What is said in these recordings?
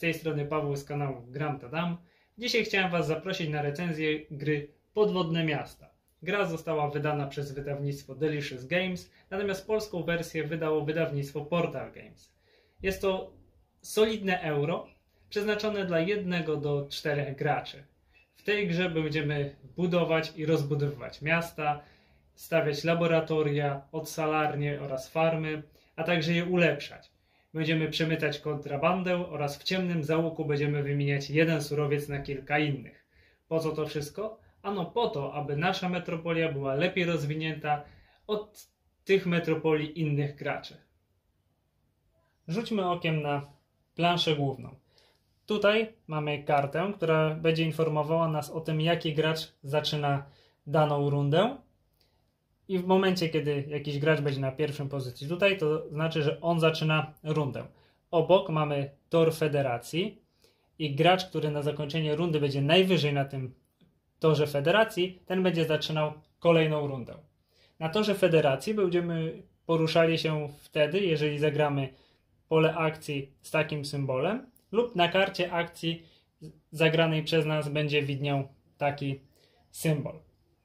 tej strony Paweł z kanału Gram to Dam. Dzisiaj chciałem Was zaprosić na recenzję gry Podwodne Miasta. Gra została wydana przez wydawnictwo Delicious Games, natomiast polską wersję wydało wydawnictwo Portal Games. Jest to solidne euro, przeznaczone dla 1 do 4 graczy. W tej grze będziemy budować i rozbudowywać miasta, stawiać laboratoria, odsalarnie oraz farmy, a także je ulepszać. Będziemy przemytać kontrabandę oraz w ciemnym zaułku będziemy wymieniać jeden surowiec na kilka innych. Po co to wszystko? Ano po to, aby nasza metropolia była lepiej rozwinięta od tych metropolii innych graczy. Rzućmy okiem na planszę główną. Tutaj mamy kartę, która będzie informowała nas o tym, jaki gracz zaczyna daną rundę. I w momencie, kiedy jakiś gracz będzie na pierwszej pozycji tutaj, to znaczy, że on zaczyna rundę. Obok mamy tor federacji i gracz, który na zakończenie rundy będzie najwyżej na tym torze federacji, ten będzie zaczynał kolejną rundę. Na torze federacji będziemy poruszali się wtedy, jeżeli zagramy pole akcji z takim symbolem lub na karcie akcji zagranej przez nas będzie widniał taki symbol.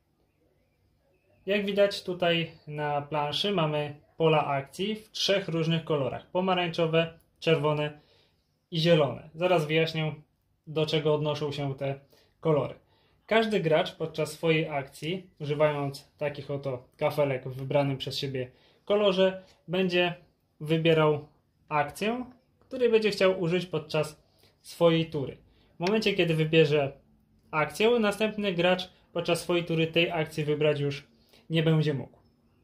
Jak widać tutaj na planszy mamy pola akcji w 3 różnych kolorach. Pomarańczowe, czerwone i zielone. Zaraz wyjaśnię, do czego odnoszą się te kolory. Każdy gracz podczas swojej akcji, używając takich oto kafelek w wybranym przez siebie kolorze, będzie wybierał akcję, której będzie chciał użyć podczas swojej tury. W momencie, kiedy wybierze akcję, następny gracz podczas swojej tury tej akcji wybrać już nie będzie mógł.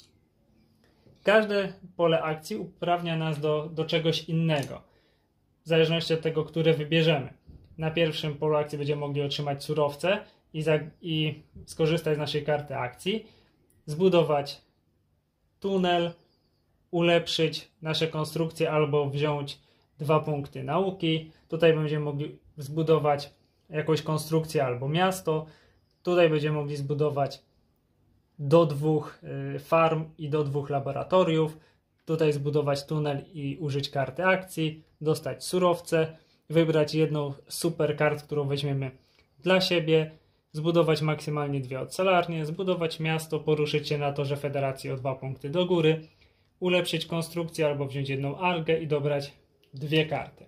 Każde pole akcji uprawnia nas do czegoś innego, w zależności od tego, które wybierzemy. Na pierwszym polu akcji będziemy mogli otrzymać surowce i skorzystać z naszej karty akcji, zbudować tunel, ulepszyć nasze konstrukcje albo wziąć 2 punkty nauki. Tutaj będziemy mogli zbudować jakąś konstrukcję albo miasto. Tutaj będziemy mogli zbudować do 2 farm i do 2 laboratoriów. Tutaj zbudować tunel i użyć karty akcji, dostać surowce, wybrać jedną z super kart, którą weźmiemy dla siebie, zbudować maksymalnie 2 odsalarnie, zbudować miasto, poruszyć się na torze federacji o 2 punkty do góry, ulepszyć konstrukcję albo wziąć jedną algę i dobrać 2 karty.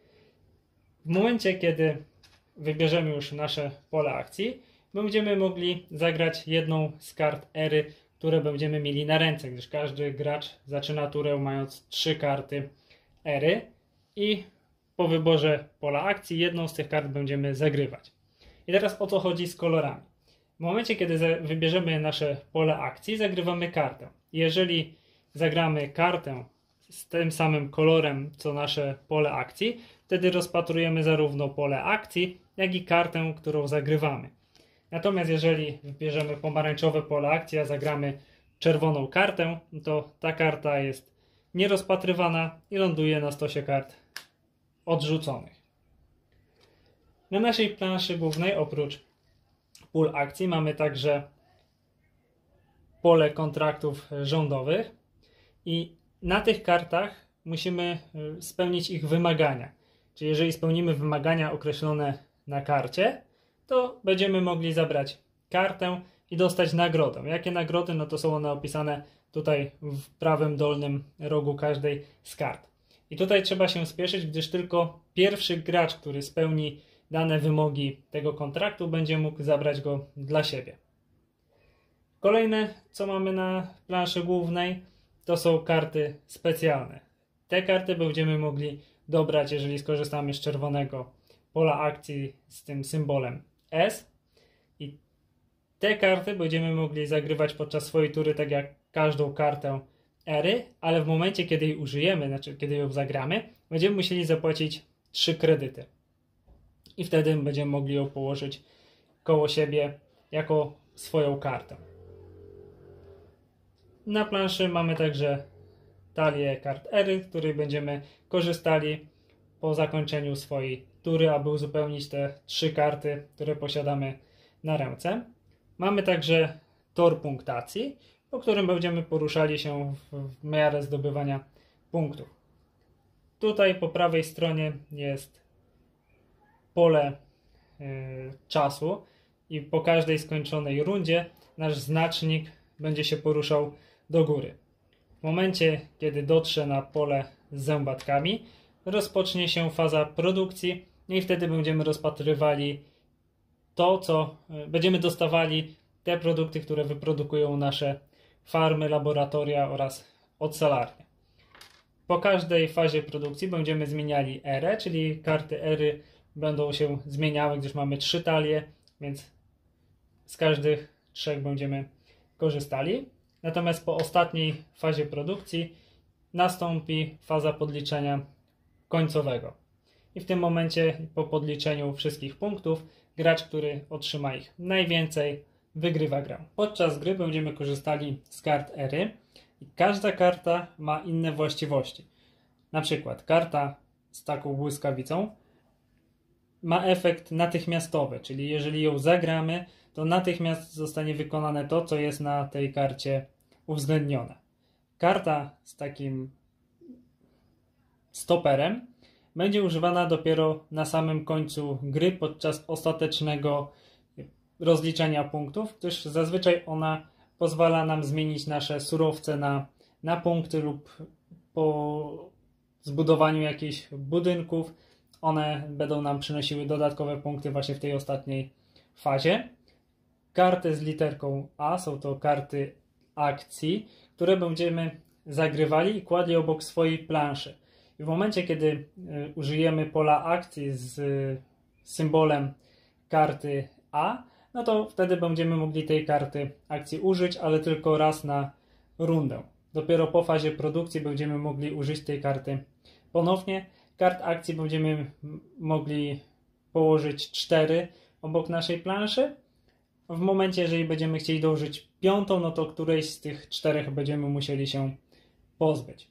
W momencie, kiedy wybierzemy już nasze pole akcji, będziemy mogli zagrać jedną z kart ery, które będziemy mieli na ręce, gdyż każdy gracz zaczyna turę mając 3 karty ery i po wyborze pola akcji jedną z tych kart będziemy zagrywać. I teraz o co chodzi z kolorami. W momencie, kiedy wybierzemy nasze pole akcji, zagrywamy kartę. Jeżeli zagramy kartę z tym samym kolorem co nasze pole akcji, wtedy rozpatrujemy zarówno pole akcji, jak i kartę, którą zagrywamy. Natomiast jeżeli wybierzemy pomarańczowe pole akcji, a zagramy czerwoną kartę, to ta karta jest nierozpatrywana i ląduje na stosie kart odrzuconych. Na naszej planszy głównej oprócz pól akcji mamy także pole kontraktów rządowych i na tych kartach musimy spełnić ich wymagania. Czyli jeżeli spełnimy wymagania określone na karcie, to będziemy mogli zabrać kartę i dostać nagrodę. Jakie nagrody? No to są one opisane tutaj w prawym dolnym rogu każdej z kart. I tutaj trzeba się spieszyć, gdyż tylko pierwszy gracz, który spełni dane wymogi tego kontraktu, będzie mógł zabrać go dla siebie. Kolejne, co mamy na planszy głównej, to są karty specjalne. Te karty będziemy mogli dobrać, jeżeli skorzystamy z czerwonego pola akcji z tym symbolem S. I te karty będziemy mogli zagrywać podczas swojej tury, tak jak każdą kartę ery, ale w momencie, kiedy jej użyjemy, znaczy kiedy ją zagramy, będziemy musieli zapłacić 3 kredyty. I wtedy będziemy mogli ją położyć koło siebie jako swoją kartę. Na planszy mamy także talię kart ery, z której będziemy korzystali po zakończeniu swojej tury, aby uzupełnić te 3 karty, które posiadamy na ręce. Mamy także tor punktacji, po którym będziemy poruszali się w miarę zdobywania punktów. Tutaj po prawej stronie jest pole czasu i po każdej skończonej rundzie nasz znacznik będzie się poruszał do góry. W momencie, kiedy dotrze na pole z zębatkami, rozpocznie się faza produkcji i wtedy będziemy rozpatrywali będziemy dostawali te produkty, które wyprodukują nasze farmy, laboratoria oraz odsalarnie. Po każdej fazie produkcji będziemy zmieniali erę, czyli karty ery będą się zmieniały, gdyż mamy 3 talie, więc z każdych 3 będziemy korzystali. Natomiast po ostatniej fazie produkcji nastąpi faza podliczenia końcowego. I w tym momencie, po podliczeniu wszystkich punktów, gracz, który otrzyma ich najwięcej, wygrywa grę. Podczas gry będziemy korzystali z kart ery i każda karta ma inne właściwości. Na przykład karta z taką błyskawicą ma efekt natychmiastowy, czyli jeżeli ją zagramy, to natychmiast zostanie wykonane to, co jest na tej karcie uwzględnione. Karta z takim stoperem będzie używana dopiero na samym końcu gry podczas ostatecznego rozliczenia punktów, gdyż zazwyczaj ona pozwala nam zmienić nasze surowce na punkty lub po zbudowaniu jakichś budynków. One będą nam przynosiły dodatkowe punkty właśnie w tej ostatniej fazie. Karty z literką A są to karty akcji, które będziemy zagrywali i kładli obok swojej planszy. I w momencie, kiedy użyjemy pola akcji z symbolem karty A, no to wtedy będziemy mogli tej karty akcji użyć, ale tylko raz na rundę. Dopiero po fazie produkcji będziemy mogli użyć tej karty ponownie. Kart akcji będziemy mogli położyć 4 obok naszej planszy. W momencie, jeżeli będziemy chcieli dołożyć 5, no to którejś z tych 4 będziemy musieli się pozbyć.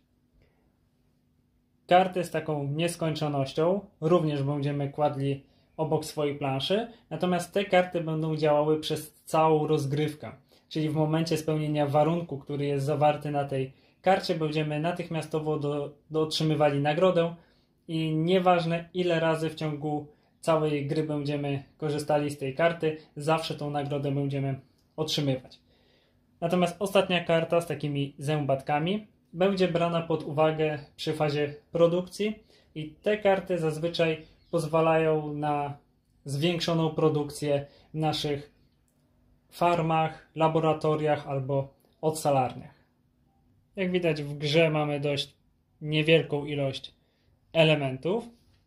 Karty z taką nieskończonością również będziemy kładli obok swojej planszy, natomiast te karty będą działały przez całą rozgrywkę. Czyli w momencie spełnienia warunku, który jest zawarty na tej karcie, będziemy natychmiastowo otrzymywali nagrodę i nieważne ile razy w ciągu całej gry będziemy korzystali z tej karty, zawsze tą nagrodę będziemy otrzymywać. Natomiast ostatnia karta z takimi zębatkami będzie brana pod uwagę przy fazie produkcji i te karty zazwyczaj pozwalają na zwiększoną produkcję w naszych farmach, laboratoriach albo odsalarniach. Jak widać, w grze mamy dość niewielką ilość elementów.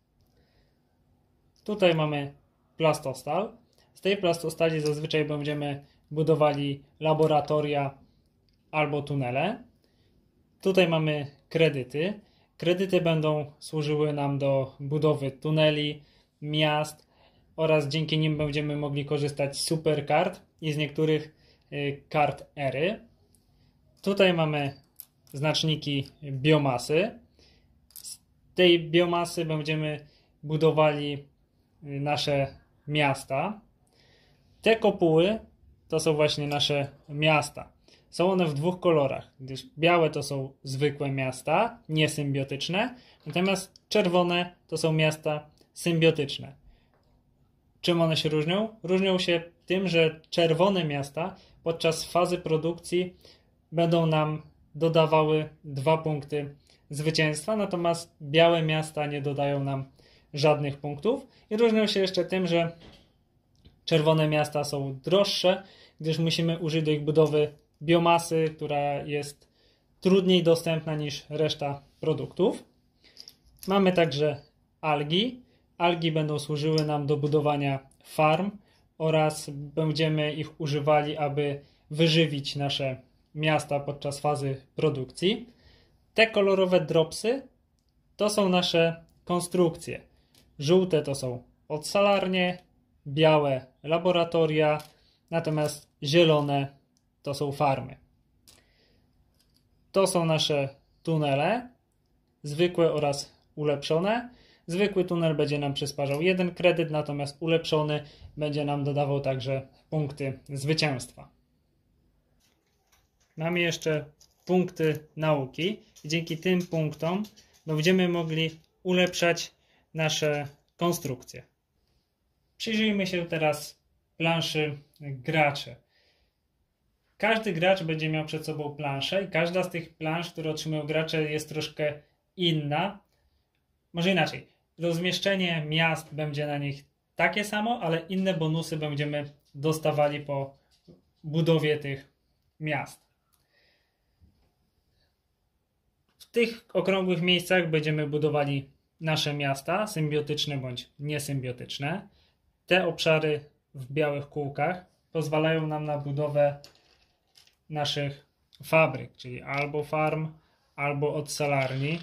Tutaj mamy plastostal. Z tej plastostali zazwyczaj będziemy budowali laboratoria albo tunele. Tutaj mamy kredyty. Kredyty będą służyły nam do budowy tuneli, miast oraz dzięki nim będziemy mogli korzystać z superkart i z niektórych kart ery. Tutaj mamy znaczniki biomasy. Z tej biomasy będziemy budowali nasze miasta. Te kopuły to są właśnie nasze miasta. Są one w 2 kolorach, gdyż białe to są zwykłe miasta, niesymbiotyczne, natomiast czerwone to są miasta symbiotyczne. Czym one się różnią? Różnią się tym, że czerwone miasta podczas fazy produkcji będą nam dodawały 2 punkty zwycięstwa, natomiast białe miasta nie dodają nam żadnych punktów. I różnią się jeszcze tym, że czerwone miasta są droższe, gdyż musimy użyć do ich budowy biomasy, która jest trudniej dostępna niż reszta produktów. Mamy także algi. Algi będą służyły nam do budowania farm oraz będziemy ich używali, aby wyżywić nasze miasta podczas fazy produkcji. Te kolorowe dropsy to są nasze konstrukcje. Żółte to są odsalarnie, białe laboratoria, natomiast zielone to są farmy. To są nasze tunele, zwykłe oraz ulepszone. Zwykły tunel będzie nam przysparzał 1 kredyt, natomiast ulepszony będzie nam dodawał także punkty zwycięstwa. Mamy jeszcze punkty nauki i dzięki tym punktom będziemy mogli ulepszać nasze konstrukcje. Przyjrzyjmy się teraz planszy graczy. Każdy gracz będzie miał przed sobą planszę i każda z tych plansz, które otrzymują gracze, jest troszkę inna. Może inaczej. Rozmieszczenie miast będzie na nich takie samo, ale inne bonusy będziemy dostawali po budowie tych miast. W tych okrągłych miejscach będziemy budowali nasze miasta, symbiotyczne bądź niesymbiotyczne. Te obszary w białych kółkach pozwalają nam na budowę naszych fabryk, czyli albo farm, albo odsalarni,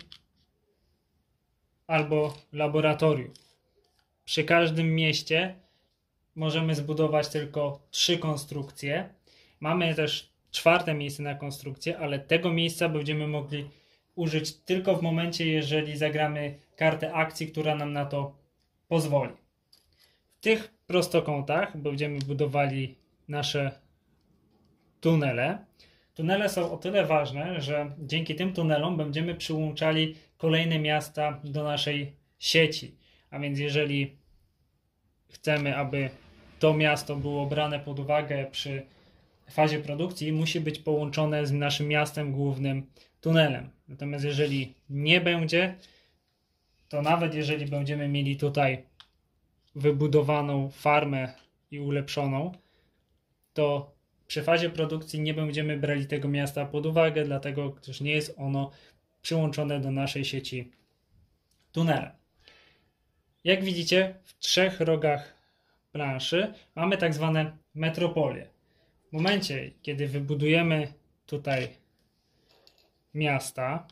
albo laboratoriów. Przy każdym mieście możemy zbudować tylko 3 konstrukcje. Mamy też 4. miejsce na konstrukcję, ale tego miejsca będziemy mogli użyć tylko w momencie, jeżeli zagramy kartę akcji, która nam na to pozwoli. W tych prostokątach będziemy budowali nasze tunele. Tunele są o tyle ważne, że dzięki tym tunelom będziemy przyłączali kolejne miasta do naszej sieci. A więc jeżeli chcemy, aby to miasto było brane pod uwagę przy fazie produkcji, musi być połączone z naszym miastem głównym tunelem. Natomiast jeżeli nie będzie, to nawet jeżeli będziemy mieli tutaj wybudowaną farmę i ulepszoną, to przy fazie produkcji nie będziemy brali tego miasta pod uwagę, dlatego gdyż nie jest ono przyłączone do naszej sieci tunelem. Jak widzicie, w 3 rogach planszy mamy tak zwane metropolie. W momencie, kiedy wybudujemy tutaj miasta,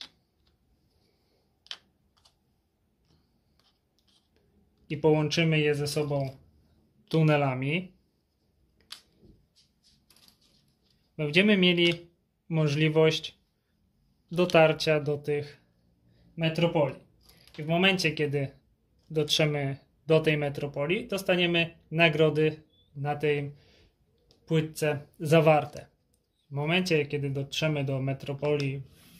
i połączymy je ze sobą tunelami, będziemy mieli możliwość dotarcia do tych metropolii. I w momencie, kiedy dotrzemy do tej metropolii, dostaniemy nagrody na tej płytce zawarte. W momencie, kiedy dotrzemy do metropolii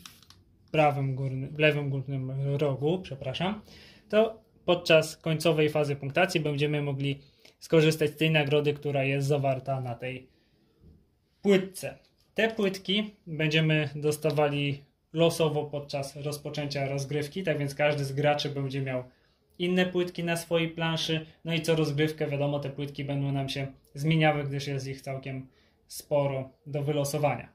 w lewym górnym rogu, to podczas końcowej fazy punktacji będziemy mogli skorzystać z tej nagrody, która jest zawarta na tej płytce. Te płytki będziemy dostawali losowo podczas rozpoczęcia rozgrywki, tak więc każdy z graczy będzie miał inne płytki na swojej planszy, no i co rozgrywkę, wiadomo, te płytki będą nam się zmieniały, gdyż jest ich całkiem sporo do wylosowania.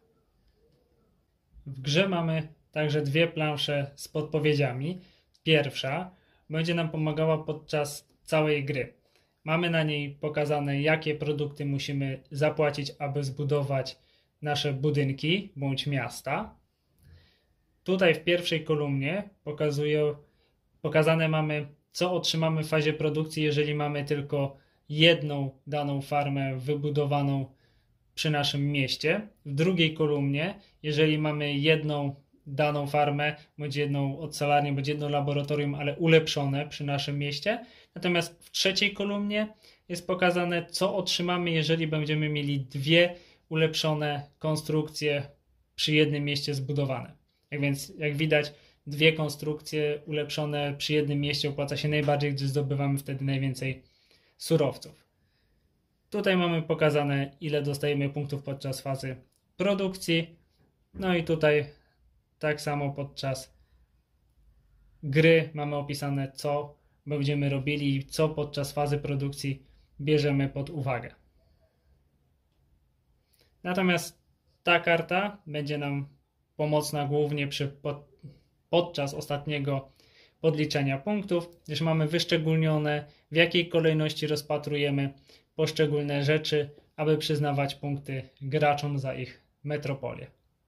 W grze mamy także 2 plansze z podpowiedziami. Pierwsza będzie nam pomagała podczas całej gry. Mamy na niej pokazane, jakie produkty musimy zapłacić, aby zbudować nasze budynki bądź miasta. Tutaj w pierwszej kolumnie pokazane mamy, co otrzymamy w fazie produkcji, jeżeli mamy tylko jedną daną farmę wybudowaną przy naszym mieście. W drugiej kolumnie, jeżeli mamy jedną daną farmę, bądź jedną odsalarnię, bądź jedno laboratorium, ale ulepszone przy naszym mieście. Natomiast w trzeciej kolumnie jest pokazane, co otrzymamy, jeżeli będziemy mieli 2 ulepszone konstrukcje przy jednym mieście zbudowane. Tak więc, jak widać, 2 konstrukcje ulepszone przy jednym mieście opłaca się najbardziej, gdyż zdobywamy wtedy najwięcej surowców. Tutaj mamy pokazane, ile dostajemy punktów podczas fazy produkcji. No i tutaj tak samo podczas gry mamy opisane, co będziemy robili i co podczas fazy produkcji bierzemy pod uwagę. Natomiast ta karta będzie nam pomocna głównie podczas ostatniego podliczenia punktów, gdyż mamy wyszczególnione, w jakiej kolejności rozpatrujemy poszczególne rzeczy, aby przyznawać punkty graczom za ich metropolię.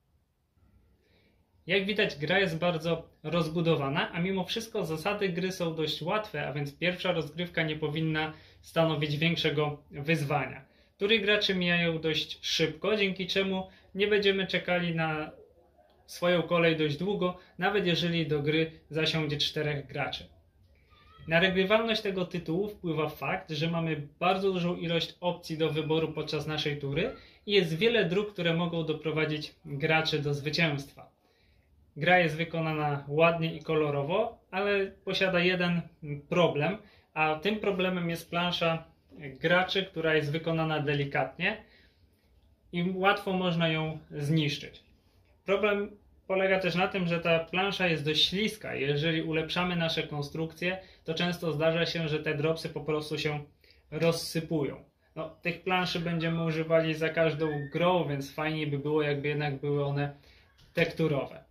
Jak widać, gra jest bardzo rozbudowana, a mimo wszystko zasady gry są dość łatwe, a więc pierwsza rozgrywka nie powinna stanowić większego wyzwania. Tury graczy mijają dość szybko, dzięki czemu nie będziemy czekali na swoją kolej dość długo, nawet jeżeli do gry zasiądzie 4 graczy. Na regrywalność tego tytułu wpływa fakt, że mamy bardzo dużą ilość opcji do wyboru podczas naszej tury i jest wiele dróg, które mogą doprowadzić graczy do zwycięstwa. Gra jest wykonana ładnie i kolorowo, ale posiada jeden problem, a tym problemem jest plansza graczy, która jest wykonana delikatnie i łatwo można ją zniszczyć. Problem polega też na tym, że ta plansza jest dość śliska. Jeżeli ulepszamy nasze konstrukcje, to często zdarza się, że te dropsy po prostu się rozsypują. No, tych planszy będziemy używali za każdą grą, więc fajnie by było, jakby jednak były one tekturowe.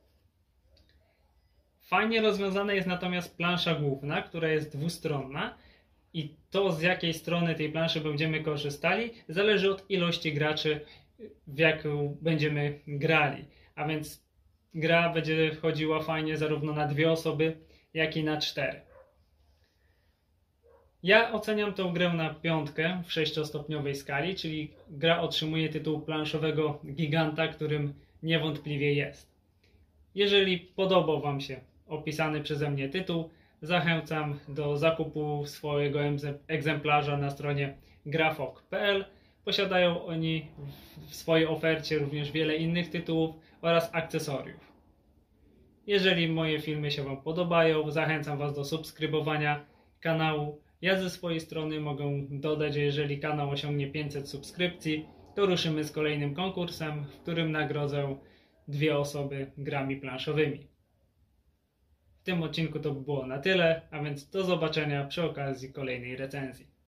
Fajnie rozwiązana jest natomiast plansza główna, która jest dwustronna i to, z jakiej strony tej planszy będziemy korzystali, zależy od ilości graczy, w jaką będziemy grali. A więc gra będzie chodziła fajnie zarówno na 2 osoby, jak i na 4. Ja oceniam tę grę na 5 w 6-stopniowej skali, czyli gra otrzymuje tytuł planszowego giganta, którym niewątpliwie jest. Jeżeli podobał Wam się opisany przeze mnie tytuł, zachęcam do zakupu swojego egzemplarza na stronie grafok.pl. Posiadają oni w swojej ofercie również wiele innych tytułów oraz akcesoriów. Jeżeli moje filmy się Wam podobają, zachęcam Was do subskrybowania kanału. Ja ze swojej strony mogę dodać, że jeżeli kanał osiągnie 500 subskrypcji, to ruszymy z kolejnym konkursem, w którym nagrodzę 2 osoby grami planszowymi. W tym odcinku to by było na tyle, a więc do zobaczenia przy okazji kolejnej recenzji.